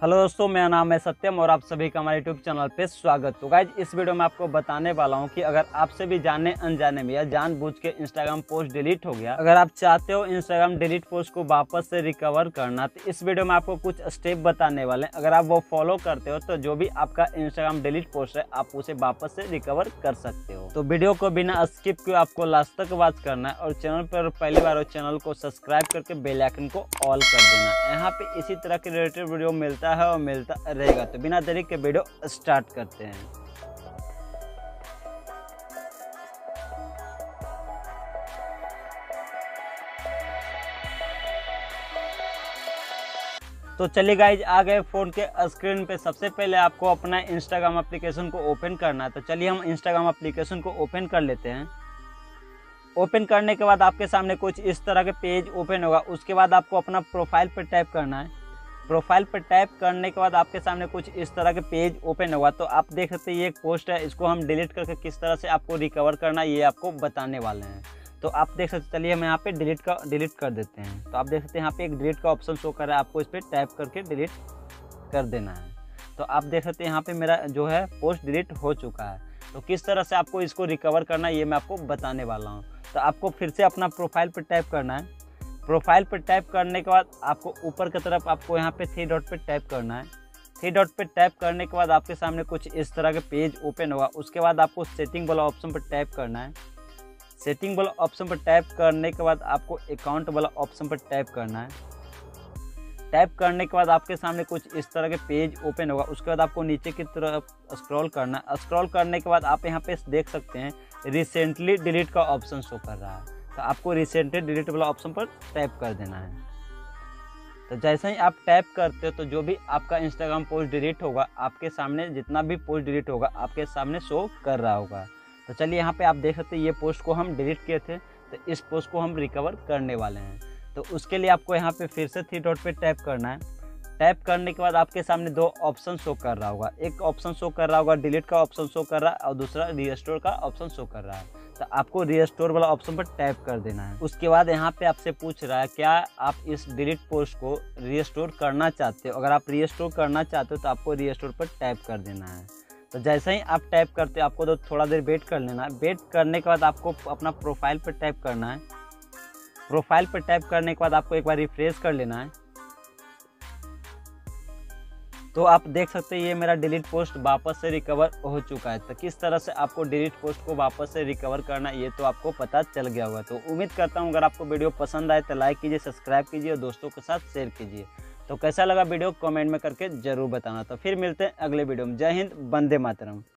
Hello दोस्तों, मेरा नाम है सत्यम और आप सभी का हमारे यूट्यूब चैनल पे स्वागत। तो गाइज इस वीडियो में आपको बताने वाला हूं कि अगर आपसे भी जाने अनजाने में या जानबूझ के इंस्टाग्राम पोस्ट डिलीट हो गया, अगर आप चाहते हो इंस्टाग्राम डिलीट पोस्ट को वापस से रिकवर करना, तो इस वीडियो में आपको कुछ स्टेप बताने वाले हैं। अगर आप वो फॉलो करते हो तो जो भी आपका इंस्टाग्राम डिलीट पोस्ट है आप उसे वापस से रिकवर कर सकते हो। तो वीडियो को बिना स्किप किए आपको लास्ट तक वॉच करना है और चैनल पर पहली बार हो चैनल को सब्सक्राइब करके बेल आइकन को ऑल कर देना। यहाँ पे इसी तरह के रिलेटेड वीडियो मिलता है और मिलता रहेगा। तो बिना देरी के वीडियो स्टार्ट करते हैं। तो चलिए गाइज आ गए फोन के स्क्रीन पे। सबसे पहले आपको अपना इंस्टाग्राम एप्लीकेशन को ओपन करना है। तो चलिए हम इंस्टाग्राम एप्लीकेशन को ओपन कर लेते हैं। ओपन करने के बाद आपके सामने कुछ इस तरह के पेज ओपन होगा। उसके बाद आपको अपना प्रोफाइल पर टैप करना है। प्रोफाइल पर टैप करने के बाद आपके सामने कुछ इस तरह के पेज ओपन होगा। तो आप देख सकते हैं ये एक पोस्ट है, इसको हम डिलीट करके किस तरह से आपको रिकवर करना है ये आपको बताने वाले हैं। तो आप देख सकते, चलिए हम यहाँ पे डिलीट कर देते हैं। तो आप देख सकते हैं यहाँ पे एक डिलीट का ऑप्शन शो कर रहा है, आपको इस पर टैप करके डिलीट कर देना है। तो आप देख सकते हैं यहाँ पे मेरा जो है पोस्ट डिलीट हो चुका है। तो किस तरह से आपको इसको रिकवर करना है ये मैं आपको बताने वाला हूँ। तो आपको फिर से अपना प्रोफाइल पर टैप करना है। प्रोफाइल पर टैप करने के बाद आपको ऊपर की तरफ आपको यहाँ पे 3 डॉट पे टैप करना है। 3 डॉट पे टैप करने के बाद आपके सामने कुछ इस तरह के पेज ओपन होगा। उसके बाद आपको सेटिंग वाला ऑप्शन पर टैप करना है। सेटिंग वाला ऑप्शन पर टैप करने के बाद आपको अकाउंट वाला ऑप्शन पर टैप करना है। टैप करने के बाद आपके सामने कुछ इस तरह के पेज ओपन होगा। उसके बाद आपको नीचे की तरफ स्क्रॉल करना है। स्क्रॉल करने के बाद आप यहाँ पे देख सकते हैं रिसेंटली डिलीट का ऑप्शन शो कर रहा है। तो आपको रिसेंटली डिलीट वाला ऑप्शन पर टैप कर देना है। तो जैसे ही आप टैप करते हो तो जो भी आपका इंस्टाग्राम पोस्ट डिलीट होगा आपके सामने, जितना भी पोस्ट डिलीट होगा आपके सामने शो कर रहा होगा। तो चलिए यहाँ पे आप देख सकते हैं ये पोस्ट को हम डिलीट किए थे, तो इस पोस्ट को हम रिकवर करने वाले हैं। तो उसके लिए आपको यहाँ पे फिर से 3 डॉट पे टैप करना है। टैप करने के बाद आपके सामने 2 ऑप्शन शो कर रहा होगा। एक ऑप्शन शो कर रहा होगा डिलीट का ऑप्शन शो कर रहा है और दूसरा रीस्टोर का ऑप्शन शो कर रहा है। तो आपको रीस्टोर वाला ऑप्शन पर टैप कर देना है। उसके बाद यहाँ पे आपसे पूछ रहा है क्या आप इस डिलीट पोस्ट को रीस्टोर करना चाहते हो। अगर आप रीस्टोर करना चाहते हो तो आपको रीस्टोर पर टैप कर देना है। तो जैसे ही आप टैप करते हो आपको तो थोड़ा देर वेट कर लेना है। वेट करने के बाद आपको अपना प्रोफाइल पर टैप करना है। प्रोफाइल पर टैप करने के बाद आपको एक बार रिफ्रेश कर लेना है। तो आप देख सकते हैं ये मेरा डिलीट पोस्ट वापस से रिकवर हो चुका है। तो किस तरह से आपको डिलीट पोस्ट को वापस से रिकवर करना ये तो आपको पता चल गया होगा। तो उम्मीद करता हूँ अगर आपको वीडियो पसंद आए तो लाइक कीजिए, सब्सक्राइब कीजिए और दोस्तों के साथ शेयर कीजिए। तो कैसा लगा वीडियो कमेंट में करके जरूर बताना। तो फिर मिलते हैं अगले वीडियो में। जय हिंद, वंदे मातरम।